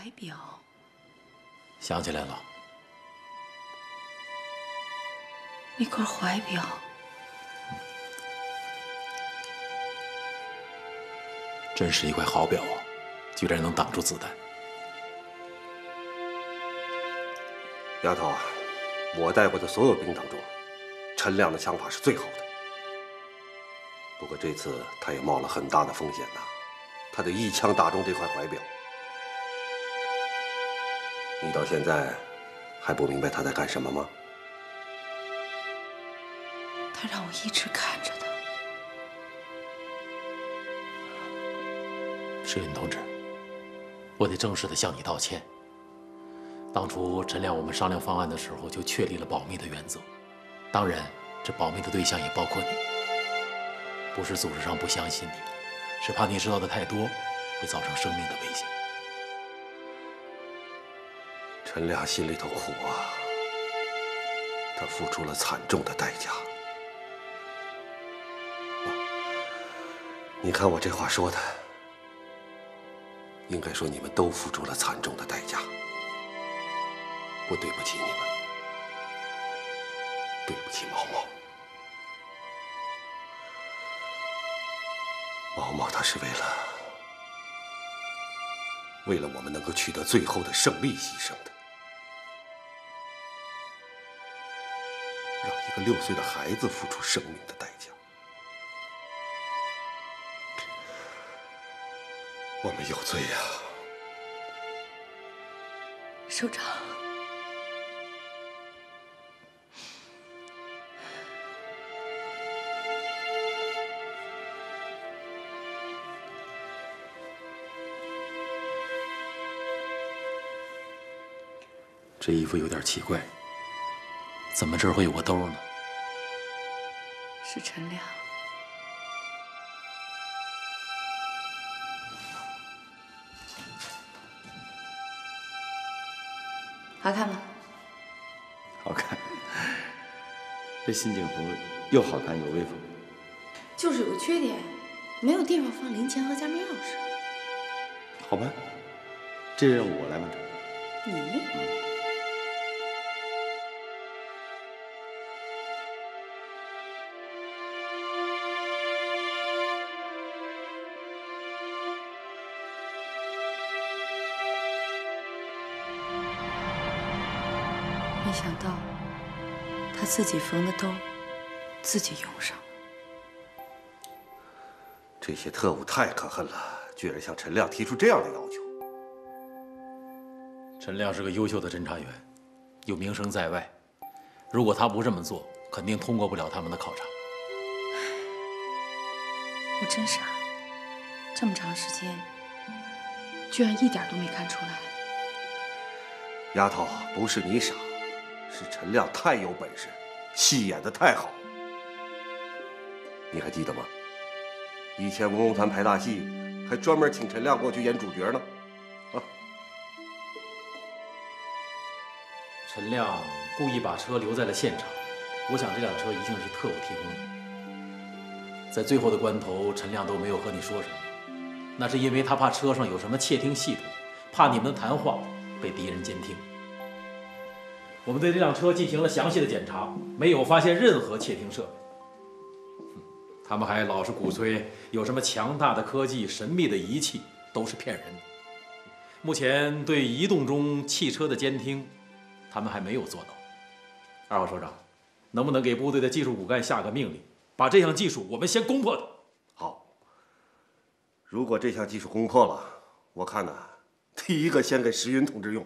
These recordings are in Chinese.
怀表。 想起来了， 那块怀表， 真是一块好表啊，居然能挡住子弹。 丫头，我带过的所有兵当中，陈亮的枪法是最好的。不过这次他也冒了很大的风险呐，他得一枪打中这块怀表。你到现在还不明白他在干什么吗？ 他让我一直看着他。 石林同志，我得正式的向你道歉。当初陈亮我们商量方案的时候，就确立了保密的原则，当然，这保密的对象也包括你。不是组织上不相信你，是怕你知道的太多，会造成生命的危险。 陈亮心里头苦啊，他付出了惨重的代价。你看我这话说的，应该说你们都付出了惨重的代价。我对不起你们，对不起毛毛。毛毛他是为了我们能够取得最后的胜利牺牲的，让一个6岁的孩子付出生命的代价，我们有罪呀！ 首长， 这衣服有点奇怪，怎么这儿会有个兜呢？ 是陈亮。好看吗？ 好看。这新警服又好看又威风。 就是有个缺点，没有地方放零钱和家门钥匙。 好办，这任务我来完成。 你？没想到，他自己缝的兜，自己用上。 这些特务太可恨了，居然向陈亮提出这样的要求。 陈亮是个优秀的侦查员，有名声在外。如果他不这么做，肯定通过不了他们的考察。 我真傻，这么长时间，居然一点都没看出来。 丫头，不是你傻，是陈亮太有本事，戏演得太好。你还记得吗？以前文工团排大戏，还专门请陈亮过去演主角呢。啊！ 陈亮故意把车留在了现场，我想这辆车一定是特务提供的。在最后的关头，陈亮都没有和你说什么，那是因为他怕车上有什么窃听系统，怕你们的谈话被敌人监听。我们对这辆车进行了详细的检查，没有发现任何窃听设备。他们还老是鼓吹有什么强大的科技、神秘的仪器，都是骗人的。目前对移动中汽车的监听，他们还没有做到。2号首长，能不能给部队的技术骨干下个命令，把这项技术我们先攻破它？ 好，如果这项技术攻破了，我看呢，第一个先给石云同志用。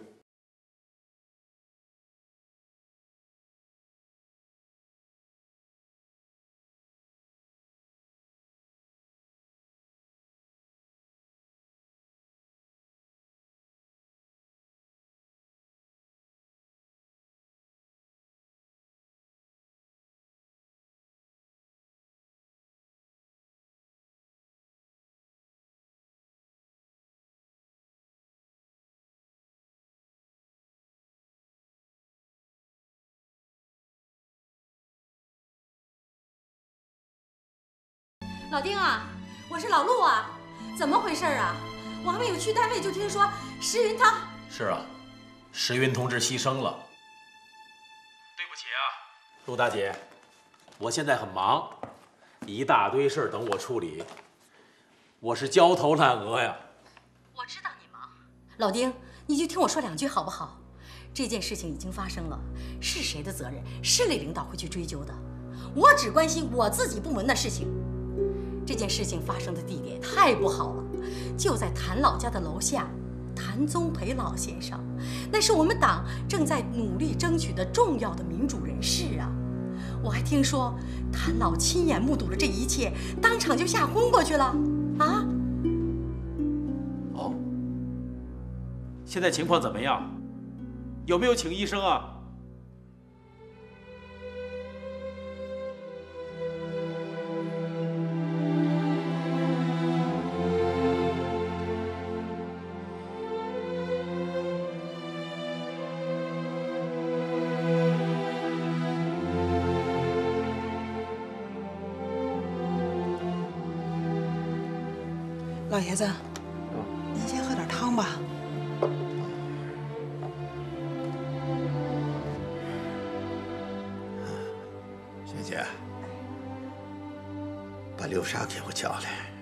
老丁啊，我是老陆啊，怎么回事啊？我还没有去单位就听说石云他是啊，石云同志牺牲了。对不起啊，陆大姐，我现在很忙，一大堆事儿等我处理，我是焦头烂额呀。 我知道你忙，老丁，你就听我说2句好不好？这件事情已经发生了，是谁的责任？市里领导会去追究的。我只关心我自己部门的事情。这件事情发生的地点太不好了，就在谭老家的楼下。谭宗培老先生，那是我们党正在努力争取的重要的民主人士啊！我还听说谭老亲眼目睹了这一切，当场就吓昏过去了啊！ 哦，现在情况怎么样？有没有请医生啊？ 老爷子，您先喝点汤吧。 学姐，把六莎给我叫来。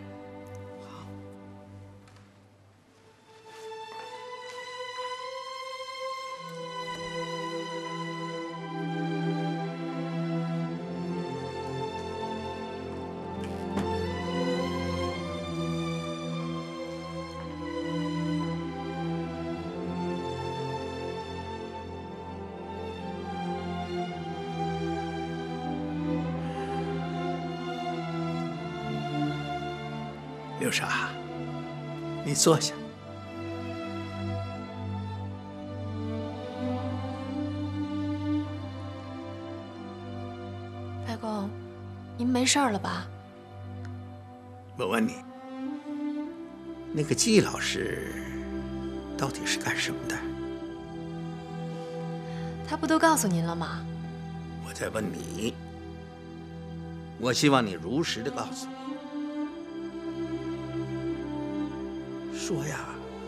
六莎，你坐下。 外公，您没事了吧？ 我问你，那个季老师到底是干什么的？ 他不都告诉您了吗？ 我在问你，我希望你如实的告诉我。说呀，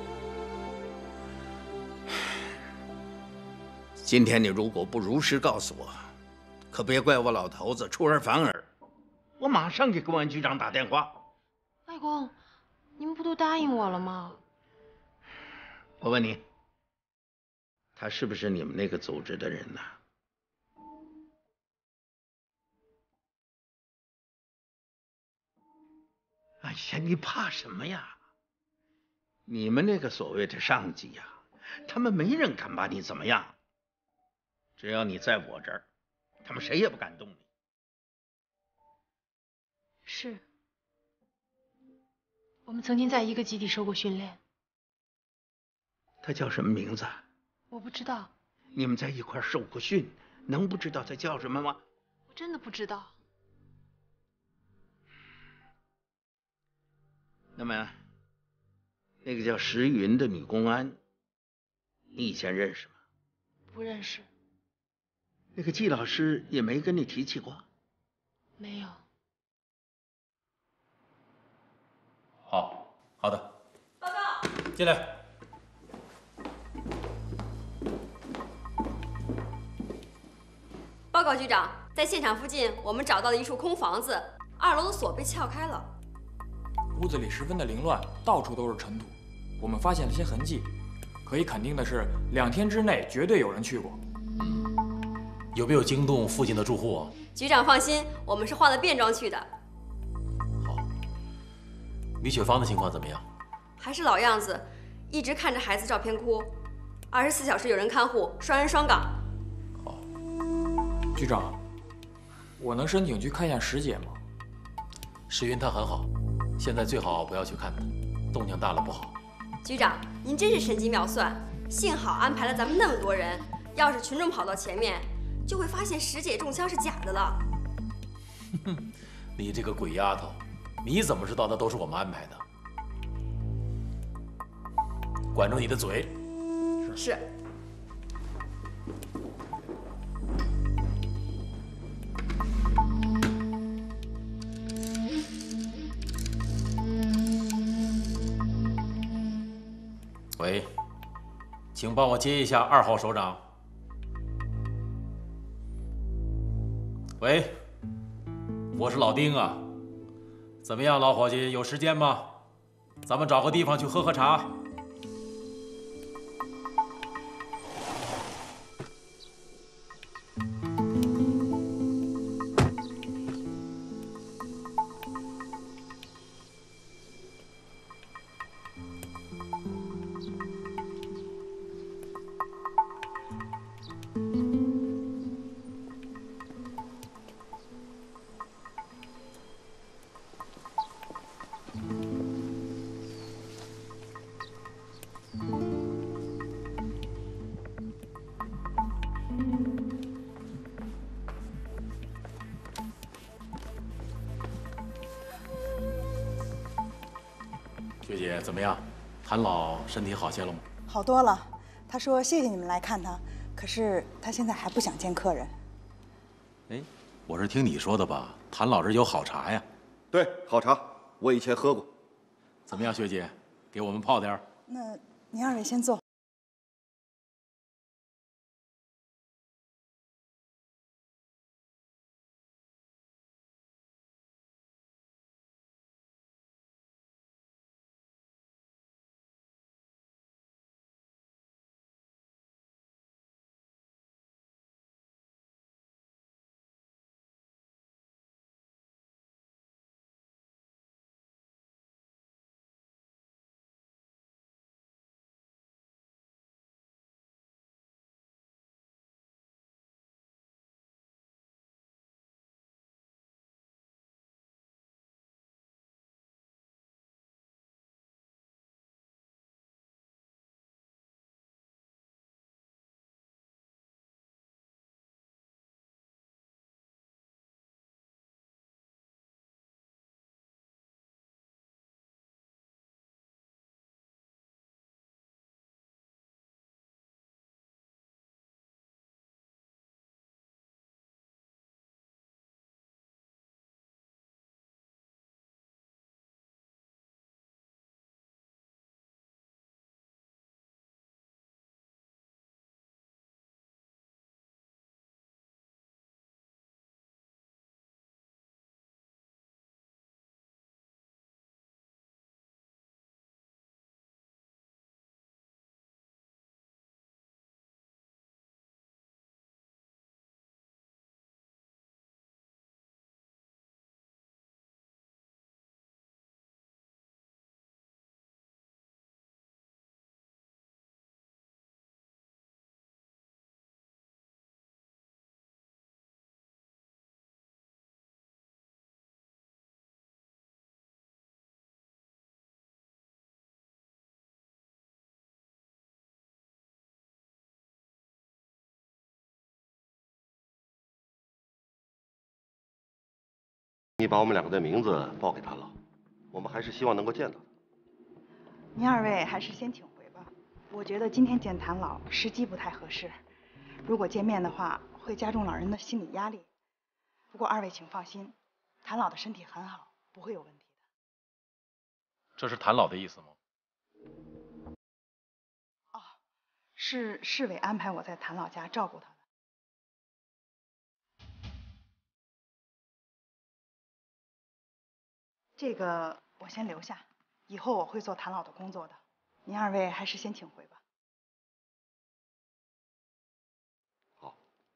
今天你如果不如实告诉我，可别怪我老头子出尔反尔，我马上给公安局长打电话。 外公，你们不都答应我了吗？ 我问你，他是不是你们那个组织的人呢？哎呀，你怕什么呀？你们那个所谓的上级呀，他们没人敢把你怎么样。只要你在我这儿，他们谁也不敢动你。 是，我们曾经在一个基地受过训练。 他叫什么名字？ 我不知道。 你们在一块儿受过训，能不知道他叫什么吗？ 我真的不知道。 那么，那个叫石云的女公安，你以前认识吗？ 不认识。 那个季老师也没跟你提起过？ 没有。 好的。报告。进来。 报告局长，在现场附近，我们找到了一处空房子，2楼的锁被撬开了。 屋子里十分的凌乱，到处都是尘土。我们发现了些痕迹，可以肯定的是，2天之内绝对有人去过。 有没有惊动附近的住户啊？ 局长放心，我们是化了便装去的。 好。米雪芳的情况怎么样？ 还是老样子，一直看着孩子照片哭，24小时有人看护，双人双岗。 好。 局长，我能申请去看一下石姐吗？ 石云她很好，现在最好不要去看她，动静大了不好。 局长，您真是神机妙算，幸好安排了咱们那么多人，要是群众跑到前面，就会发现石姐中枪是假的了。 你这个鬼丫头，你怎么知道那都是我们安排的？管住你的嘴。 是。 喂， 请帮我接一下2号首长。喂，我是老丁啊。怎么样，老伙计，有时间吗？咱们找个地方去喝喝茶。学姐怎么样？谭老身体好些了吗？ 好多了。他说谢谢你们来看他，可是他现在还不想见客人。 哎，我是听你说的吧？谭老这有好茶呀。 对，好茶，我以前喝过。 怎么样，学姐，给我们泡点儿？ 那您2位先坐。 你把我们2个的名字报给谭老，我们还是希望能够见到他。 您2位还是先请回吧。我觉得今天见谭老时机不太合适，如果见面的话，会加重老人的心理压力。不过2位请放心，谭老的身体很好，不会有问题的。 这是谭老的意思吗？ 哦，是市委安排我在谭老家照顾他的。这个我先留下，以后我会做谭老的工作的。您2位还是先请回吧。 好。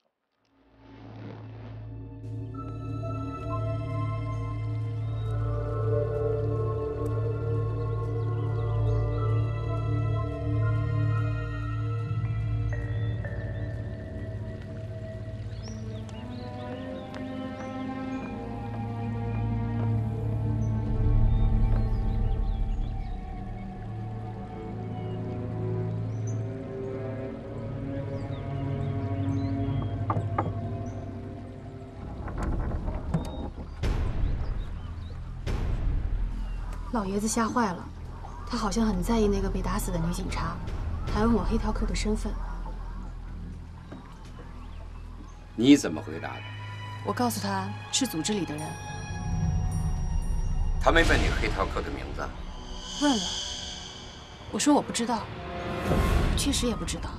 老爷子吓坏了，他好像很在意那个被打死的女警察，还问我黑条客的身份。 你怎么回答的？ 我告诉他是组织里的人。 他没问你黑条客的名字？ 问了，我说我不知道。 我确实也不知道。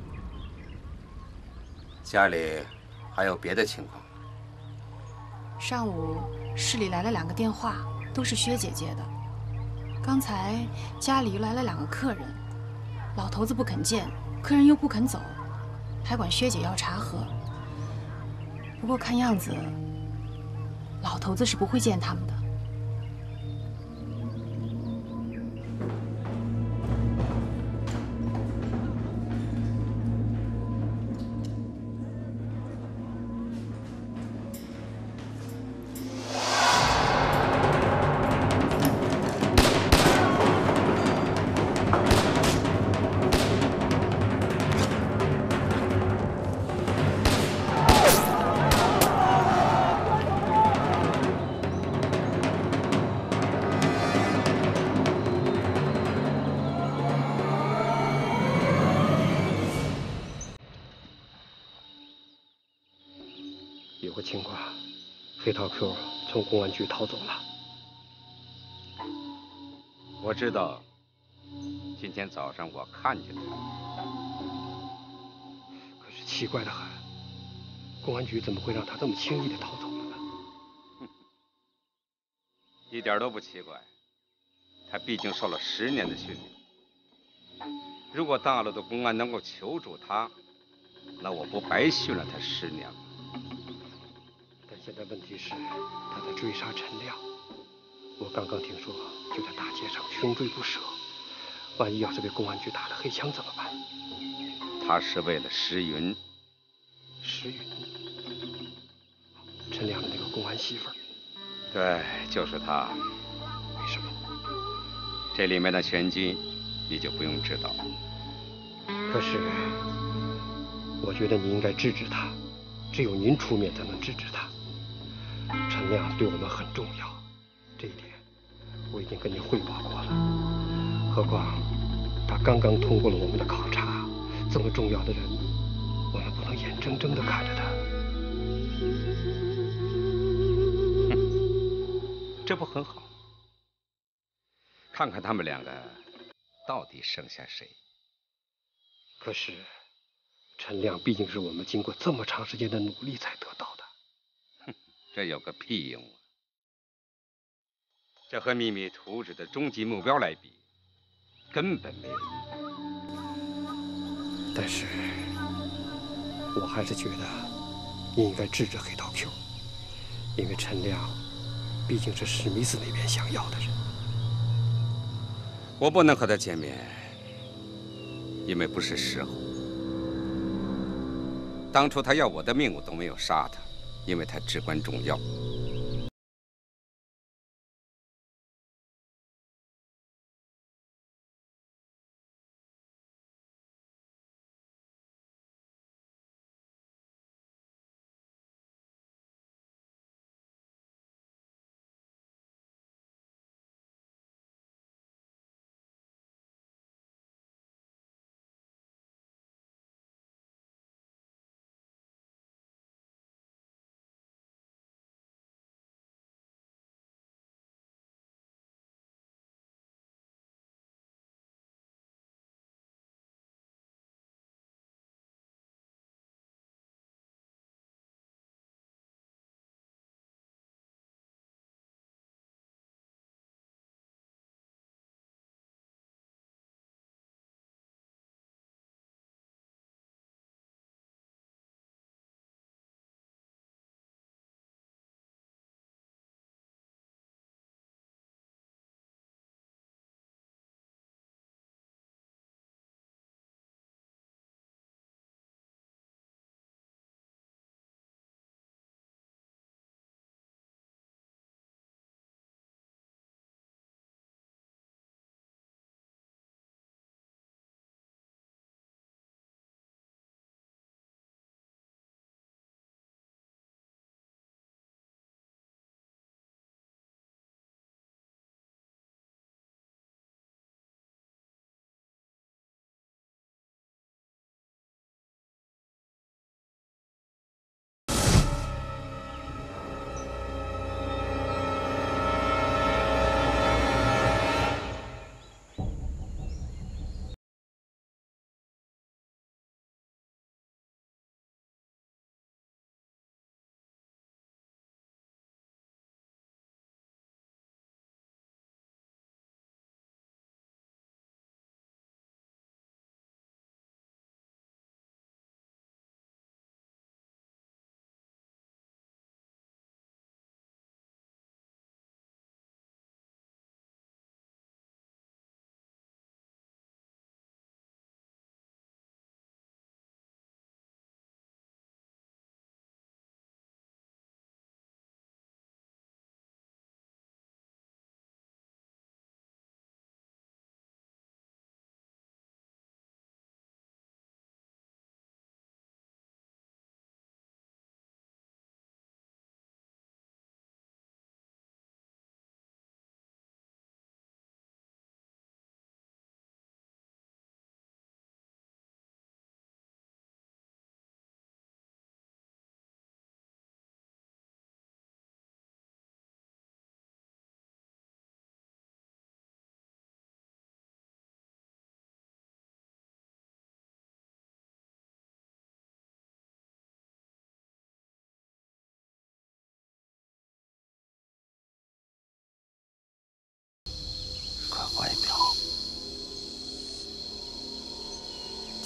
家里还有别的情况？ 上午市里来了2个电话，都是薛姐接的。刚才家里又来了2个客人，老头子不肯见，客人又不肯走，还管薛姐要茶喝。不过看样子，老头子是不会见他们的。 有个情况，黑桃 Q 从公安局逃走了。 我知道，今天早上我看见他。 可是奇怪的很，公安局怎么会让他这么轻易的逃走了呢？ 一点都不奇怪，他毕竟受了10年的训练。如果大陆的公安能够求助他，那我不白训了他10年吗？ 但现在问题是，他在追杀陈亮。我刚刚听说，就在大街上穷追不舍。万一要是被公安局打了黑枪怎么办？ 他是为了石云。 石云，陈亮的那个公安媳妇儿。 对，就是他。 为什么？ 这里面的玄机，你就不用知道。 可是，我觉得你应该制止他，只有您出面才能制止他。陈亮对我们很重要，这一点我已经跟您汇报过了。何况他刚刚通过了我们的考察，这么重要的人，我们不能眼睁睁地看着他。 这不很好？看看他们2个到底剩下谁。 可是，陈亮毕竟是我们经过这么长时间的努力才得到的。 这有个屁用啊！这和秘密图纸的终极目标来比，根本没有意义。 但是，我还是觉得你应该制止黑桃 Q， 因为陈亮毕竟是史密斯那边想要的人。 我不能和他见面，因为不是时候。当初他要我的命，我都没有杀他，因为他至关重要。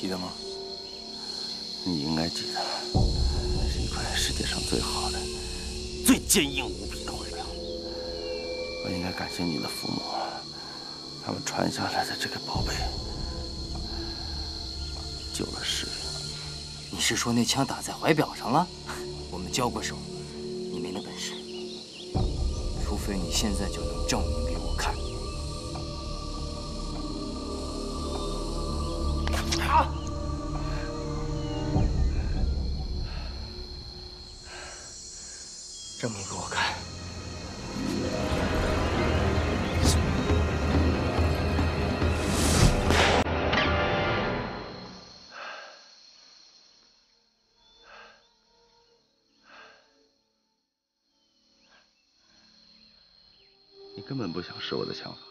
记得吗？你应该记得，那是一块世界上最好的、最坚硬无比的徽表。我应该感谢你的父母，他们传下来的这个宝贝，救了世人。 你是说那枪打在怀表上了？我们交过手，你没那本事。除非你现在就能证明给我看。证明给我看。 你根本不想试我的枪法，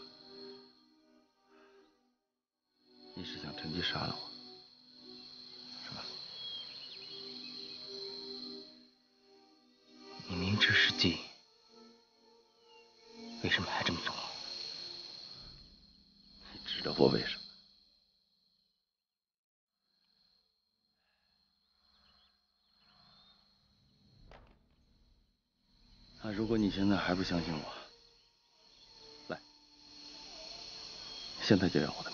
你是想趁机杀了我，是吧？ 你明知是计，为什么还这么做？ 你知道我为什么？那如果你现在还不相信我，来，现在就要我的命。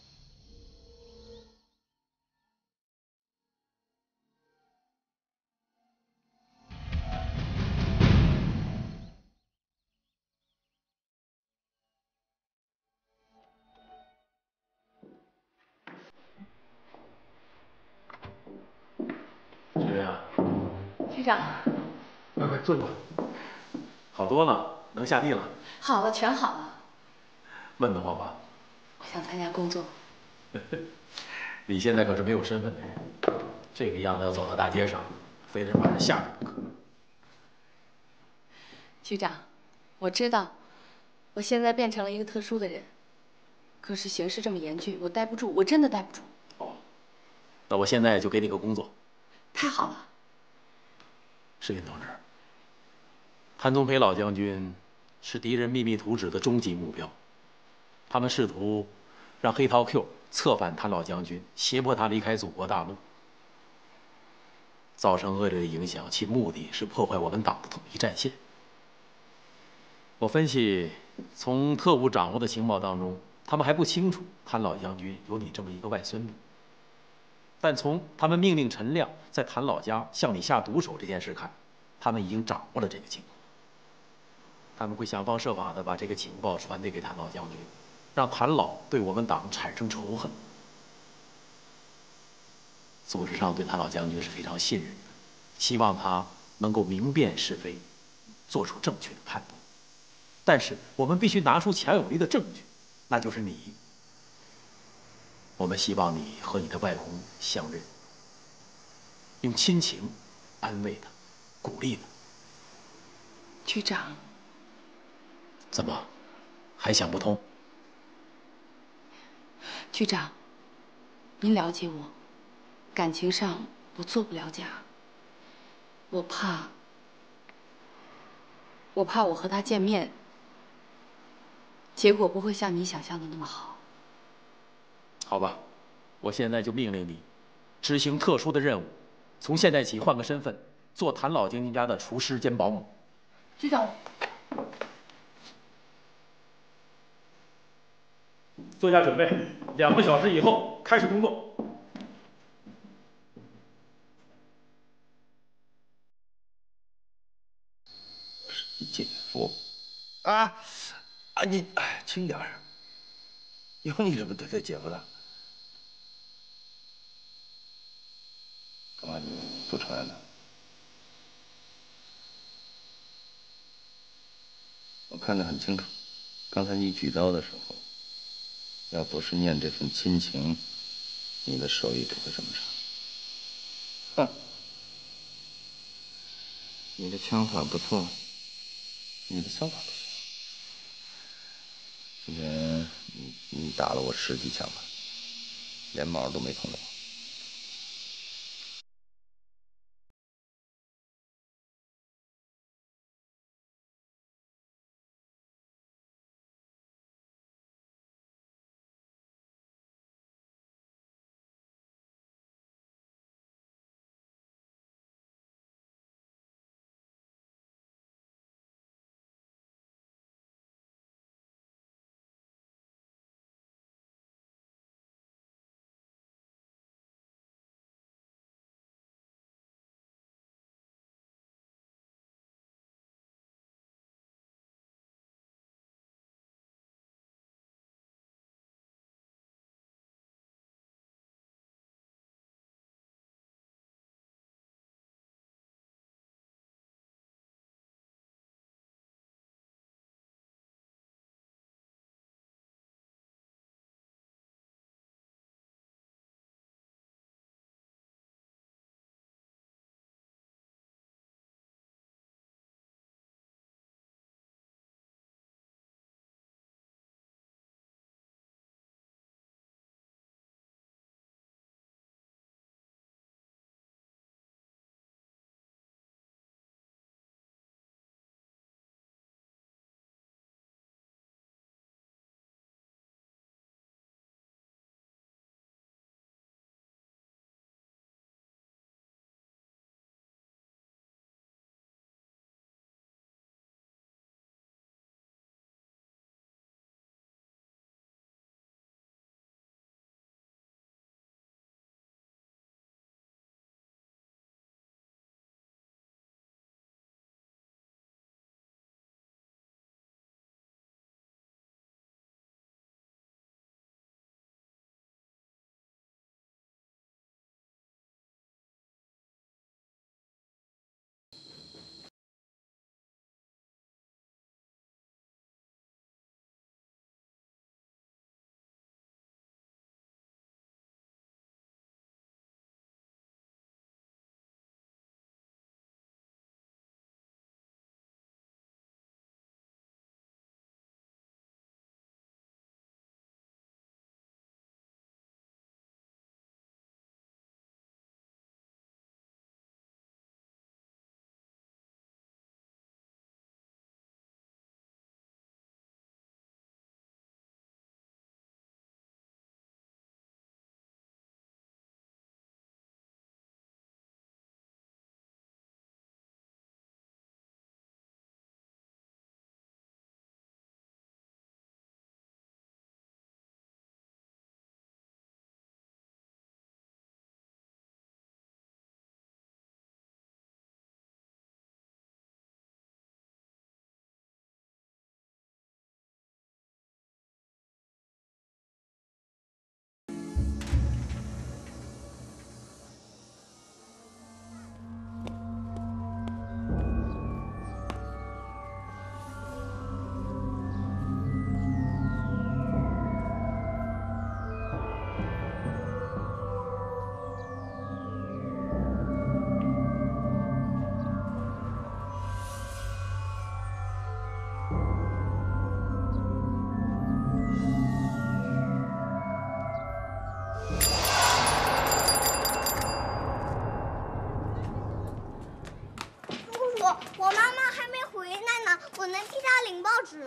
沈月啊， 局长， 快坐一会儿。好多了，能下地了。 好了，全好了。 闷得慌吧？ 我想参加工作。 你现在可是没有身份的人，这个样子要走到大街上，非得把人吓着不可。 局长，我知道，我现在变成了一个特殊的人，可是形势这么严峻，我待不住，我真的待不住。 哦，那我现在就给你个工作。 太好了。 世林同志，谭宗培老将军是敌人秘密图纸的终极目标，他们试图让黑桃 Q 策反谭老将军，胁迫他离开祖国大陆，造成恶劣的影响，其目的是破坏我们党的统一战线。我分析，从特务掌握的情报当中，他们还不清楚谭老将军有你这么一个外孙女。但从他们命令陈亮在谭老家向你下毒手这件事看，他们已经掌握了这个情况。他们会想方设法的把这个情报传递给谭老将军，让谭老对我们党产生仇恨。组织上对谭老将军是非常信任的，希望他能够明辨是非，做出正确的判断。但是我们必须拿出强有力的证据，那就是你。我们希望你和你的外公相认，用亲情安慰他，鼓励他。 局长， 怎么，还想不通？ 局长，您了解我，感情上我做不了假。我怕我和他见面，结果不会像你想象的那么好。 好吧，我现在就命令你，执行特殊的任务，从现在起换个身份，做谭老将军家的厨师兼保姆。 局长， 做下准备，2个小时以后开始工作。 姐夫，啊，你轻点儿，有你这么对待姐夫的？干嘛你不承认呢？我看得很清楚，刚才你举刀的时候，要不是念这份亲情，你的手艺不会这么长。哼，你的枪法不错，你的枪法不行。之前你打了我10几枪吧，连毛都没碰到。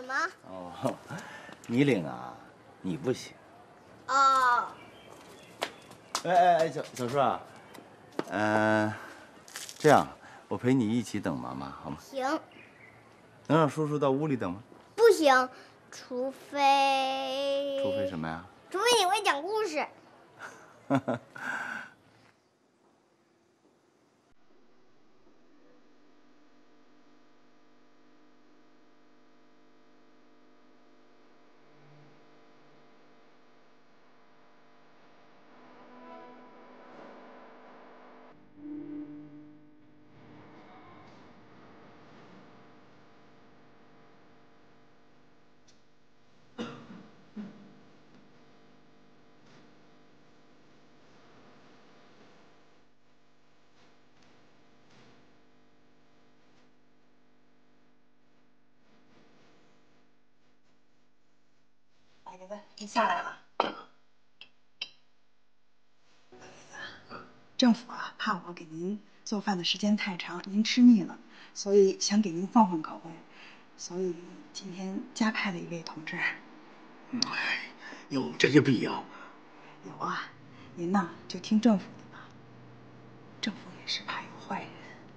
吗？ 哦，你领啊，你不行。 哦。 哎，小叔啊，这样，我陪你一起等妈妈，好吗？ 行。 能让叔叔到屋里等吗？ 不行，除非。 除非什么呀？ 除非你会讲故事。 老爷子，您下来了。政府啊，怕我给您做饭的时间太长，您吃腻了，所以想给您换换口味，所以今天加派了一位同志。 有这个必要吗？ 有啊，您呢就听政府的吧，政府也是怕有坏人。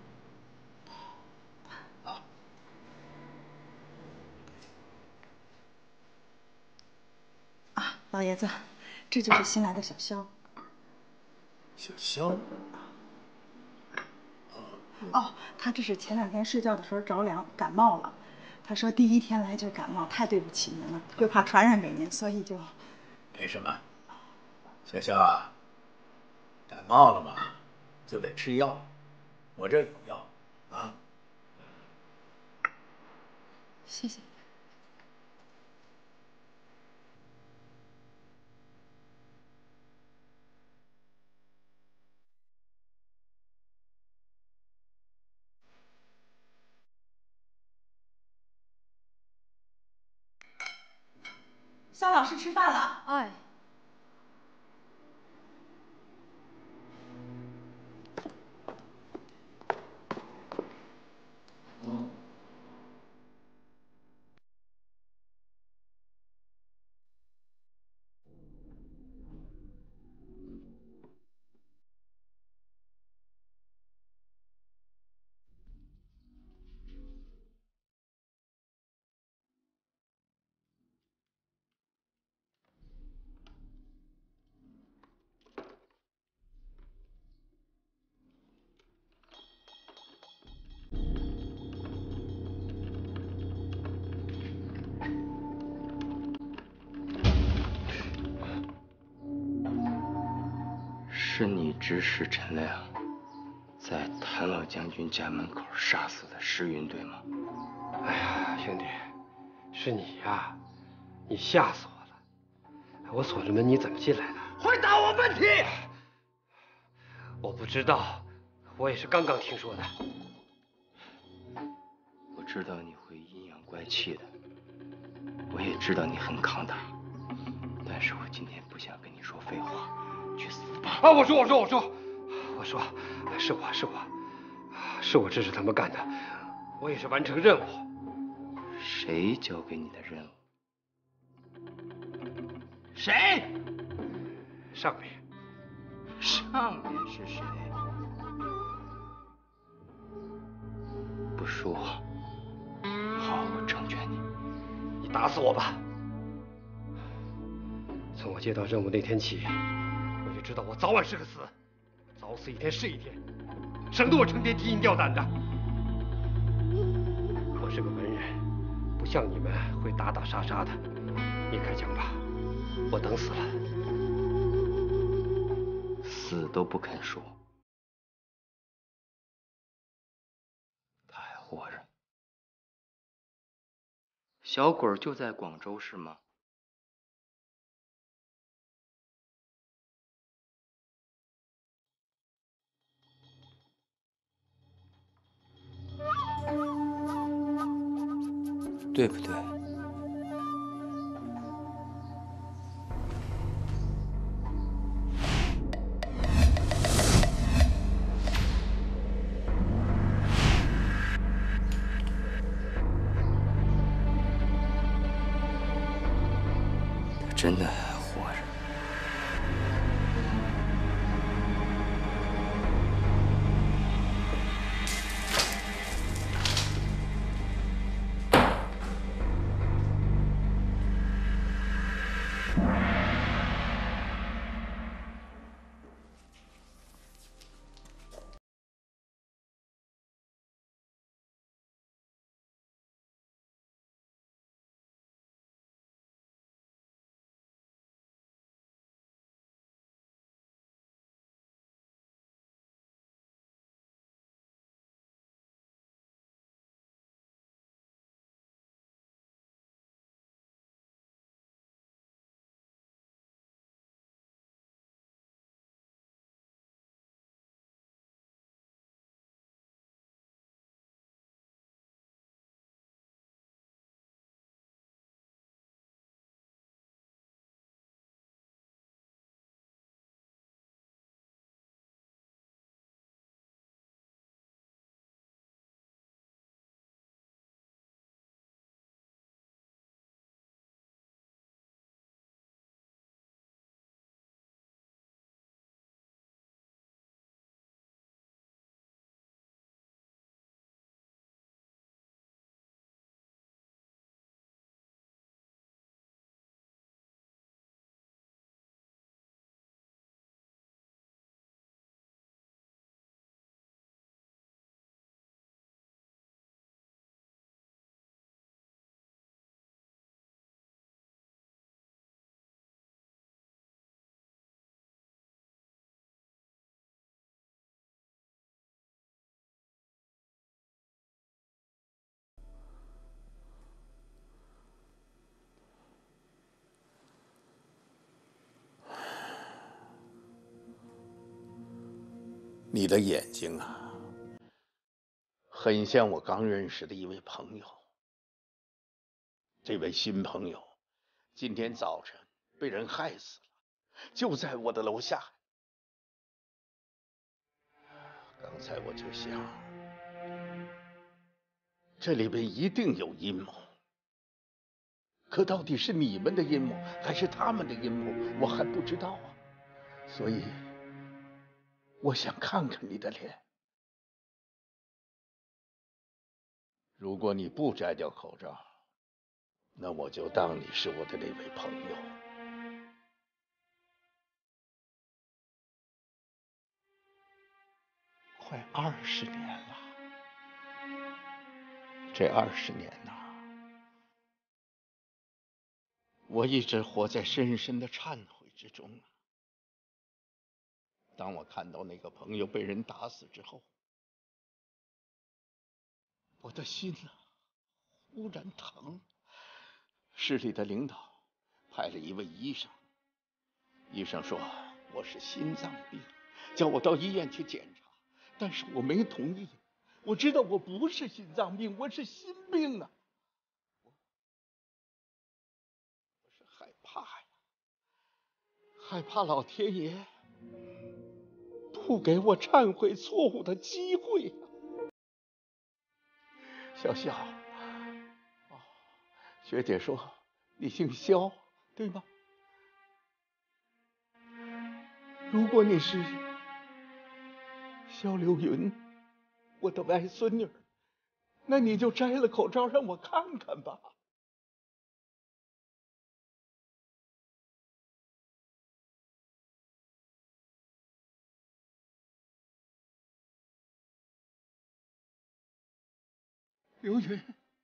老爷子，这就是新来的小肖。 小肖。 哦，他这是前2天睡觉的时候着凉感冒了。他说第1天来就感冒，太对不起您了，又怕传染给您，所以就…… 没什么。小肖啊，感冒了嘛，就得吃药。我这有药啊。 谢谢。肖老师吃饭了。 哎。 是你指使陈亮在谭老将军家门口杀死的石云，对吗？ 哎呀，兄弟，是你呀！你吓死我了！我锁着门，你怎么进来的？ 回答我问题！ 我不知道，我也是刚刚听说的。 我知道你会阴阳怪气的，我也知道你很抗打，但是我今天不想跟你说废话，去死吧！ 啊！我说，是我指使他们干的，我也是完成任务。 谁交给你的任务？ 谁？ 上面。 上面是谁？不说，好，我成全你。 你打死我吧！从我接到任务那天起，我就知道我早晚是个死，早死一天是一天，省得我成天提心吊胆的。我是个文人，不像你们会打打杀杀的。你开枪吧，我等死了。 死都不肯说，他还活着。小鬼就在广州是吗？对不对？ 真的活着。 你的眼睛啊，很像我刚认识的一位朋友。这位新朋友今天早晨被人害死了，就在我的楼下。刚才我就想，这里边一定有阴谋。可到底是你们的阴谋，还是他们的阴谋，我还不知道啊。所以，我想看看你的脸。如果你不摘掉口罩，那我就当你是我的那位朋友。快20年了，这20年呐，我一直活在深深的忏悔之中啊。当我看到那个朋友被人打死之后，我的心啊，忽然疼。市里的领导派了一位医生，医生说我是心脏病，叫我到医院去检查，但是我没同意。我知道我不是心脏病，我是心病啊。我是害怕呀，害怕老天爷不给我忏悔错误的机会呀。小肖，哦，学姐说你姓肖，对吗？如果你是肖流云，我的外孙女，那你就摘了口罩让我看看吧。刘云，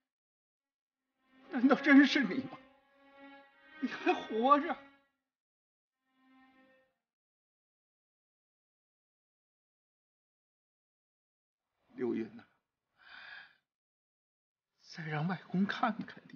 难道真是你吗？你还活着？刘云呐，再让外公看看你。